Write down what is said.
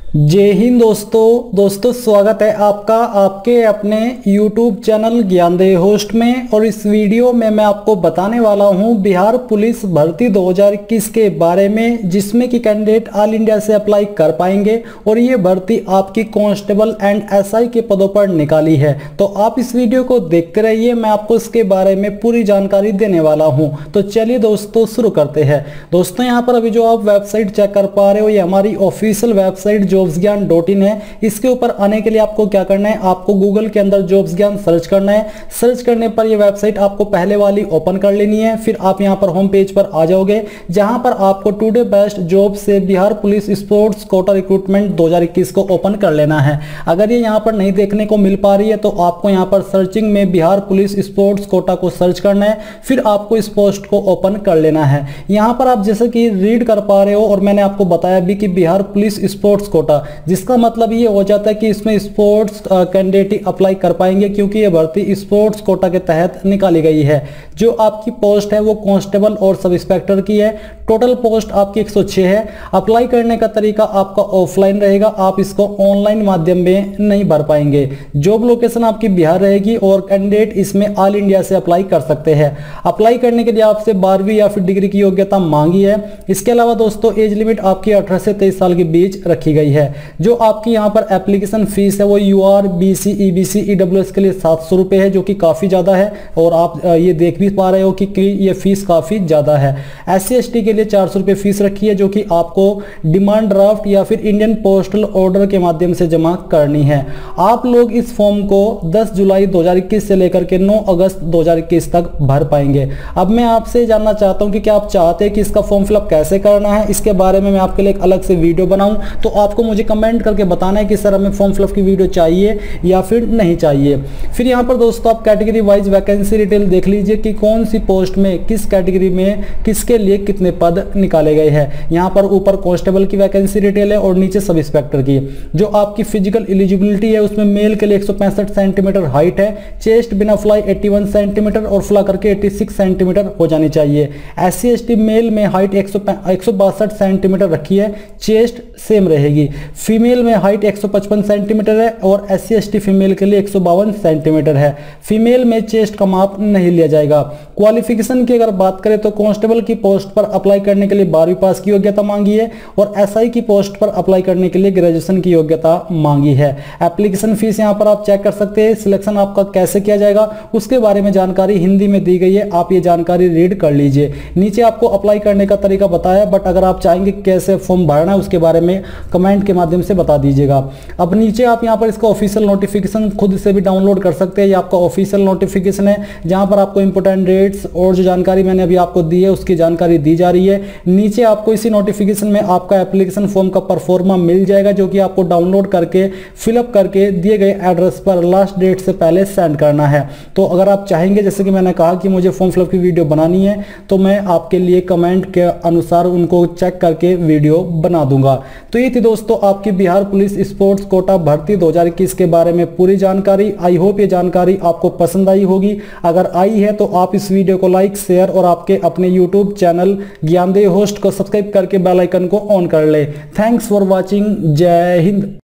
जय हिंद दोस्तों स्वागत है आपका आपके अपने YouTube चैनल ज्ञानदेव होस्ट में। और इस वीडियो में मैं आपको बताने वाला हूं बिहार पुलिस भर्ती 2021 के बारे में, जिसमें कि कैंडिडेट ऑल इंडिया से अप्लाई कर पाएंगे और ये भर्ती आपकी कांस्टेबल एंड एसआई के पदों पर निकाली है। तो आप इस वीडियो को देखते रहिए, मैं आपको इसके बारे में पूरी जानकारी देने वाला हूँ। तो चलिए दोस्तों शुरू करते हैं। दोस्तों यहाँ पर अभी जो आप वेबसाइट चेक कर पा रहे हो, ये हमारी ऑफिशियल वेबसाइट jobsgyan.in है। इसके ऊपर आने के लिए आपको क्या करना है, आपको गूगल के अंदर जॉब्स ज्ञान सर्च करना है। सर्च करने पर ये वेबसाइट आपको पहले वाली ओपन कर लेनी है। फिर आप यहां पर होम पेज पर आ जाओगे, जहां पर आपको टुडे बेस्ट जॉब से Bihar police sports quota recruitment 2021 को ओपन कर लेना है। अगर ये यहां पर नहीं देखने को मिल पा रही है तो आपको यहां पर सर्चिंग में बिहार पुलिस स्पोर्ट्स कोटा को सर्च करना है। फिर आपको इस पोस्ट को ओपन कर लेना है। यहां पर आप जैसे कि रीड कर पा रहे हो और मैंने आपको बताया भी कि बिहार पुलिस स्पोर्ट्स कोटा, जिसका मतलब ये हो जाता है कि इसमें स्पोर्ट्स कैंडिडेट ही अप्लाई कर पाएंगे, क्योंकि ये भर्ती स्पोर्ट्स कोटा के तहत निकाली गई है। जो आपकी पोस्ट है वो कांस्टेबल और सब इंस्पेक्टर की है। टोटल पोस्ट आपकी 106 है। अप्लाई करने का तरीका आपका ऑफलाइन रहेगा, आप इसको ऑनलाइन माध्यम में नहीं भर पाएंगे। जॉब लोकेशन आपकी बिहार रहेगी और कैंडिडेट इसमें ऑल इंडिया से अप्लाई कर सकते हैं। अप्लाई करने के लिए आपसे 12वीं या फिर डिग्री की योग्यता मांगी है। इसके अलावा दोस्तों एज लिमिट आपकी 18 से 23 साल के बीच रखी गई है। जो आपकी यहाँ पर एप्लीकेशन फीस है वो UR, BC, EBC, EWS के लिए 700 रुपये है, जो कि काफ़ी ज़्यादा है। और आप ये देख भी पा रहे हो कि ये फीस काफ़ी ज़्यादा है। SC ST के लिए 400 रुपये फीस रखी है, जो कि आपको डिमांड ड्राफ्ट या फिर इंडियन पोस्टल ऑर्डर के माध्यम से जमा करनी है। आप लोग इस फॉर्म को 10 जुलाई 2021 से लेकर के 9 अगस्त 2021 तक भर पाएंगे। अब मैं आपसे जानना चाहता हूँ कि क्या आप चाहते हैं कि इसका फॉर्म फिलअप कैसे करना है, इसके बारे में मैं आपके लिए एक अलग से वीडियो बनाऊँ। तो आपको मुझे कमेंट करके बताना है कि सर हमें फॉर्म फिलअप की वीडियो चाहिए या फिर नहीं चाहिए। फिर यहाँ पर दोस्तों आप कैटेगरी वाइज वैकेंसी डिटेल देख लीजिए कि कौन सी पोस्ट में किस कैटेगरी में किसके लिए कितने पद निकाले गए हैं। यहाँ पर ऊपर कांस्टेबल की वैकेंसी डिटेल है और नीचे सब इंस्पेक्टर की। जो आपकी फिजिकल एलिजिबिलिटी है उसमें मेल के लिए 165 सेंटीमीटर हाइट है, चेस्ट बिना फ्लाई 81 सेंटीमीटर और फ्ला करके 86 सेंटीमीटर हो जानी चाहिए। SC ST मेल में हाइट 162 सेंटीमीटर रखी है, चेस्ट सेम रहेगी। फीमेल में हाइट 155 सेंटीमीटर है और SC ST फीमेल के लिए 152 सेंटीमीटर है। फीमेल में चेस्ट का माप नहीं लिया जाएगा। क्वालिफिकेशन की अगर बात करें तो कांस्टेबल की पोस्ट पर अप्लाई करने के लिए 12वीं पास की योग्यता मांगी है और SI की पोस्ट पर अप्लाई करने के लिए ग्रेजुएशन की योग्यता मांगी है। एप्लीकेशन फीस यहां पर आप चेक कर सकते हैं। सिलेक्शन आपका कैसे किया जाएगा उसके बारे में जानकारी हिंदी में दी गई है, आप ये जानकारी रीड कर लीजिए। नीचे आपको अप्लाई करने का तरीका बताया, बट अगर आप चाहेंगे कैसे फॉर्म भरना है उसके बारे में कमेंट के माध्यम से बता दीजिएगा। अब नीचे आप यहां पर इसका ऑफिशियल नोटिफिकेशन खुद से भी डाउनलोड कर सकते हैं। ये आपका ऑफिशियल नोटिफिकेशन है, जहां पर आपको इंपोर्टेंट डेट्स और जो जानकारी मैंने अभी आपको दी है उसकी जानकारी दी जा रही है। नीचे आपको इसी नोटिफिकेशन में आपका एप्लीकेशन फॉर्म का परफॉर्मा मिल जाएगा, जो कि आपको डाउनलोड करके फिलअप करके दिए गए एड्रेस पर लास्ट डेट से पहले सेंड करना है। तो अगर आप चाहेंगे, जैसे कि मैंने कहा कि मुझे फॉर्म फिलअप की वीडियो बनानी है, तो मैं आपके लिए कमेंट के अनुसार उनको चेक करके वीडियो बना दूंगा। तो ये थी दोस्तों आपकी बिहार पुलिस स्पोर्ट्स कोटा भर्ती 2021 के बारे में पूरी जानकारी। आई होप ये जानकारी आपको पसंद आई होगी। अगर आई है तो आप इस वीडियो को लाइक, शेयर और आपके अपने YouTube चैनल ज्ञानदेव होस्ट को सब्सक्राइब करके बेल आइकन को ऑन कर ले। Thanks for watching. जय हिंद।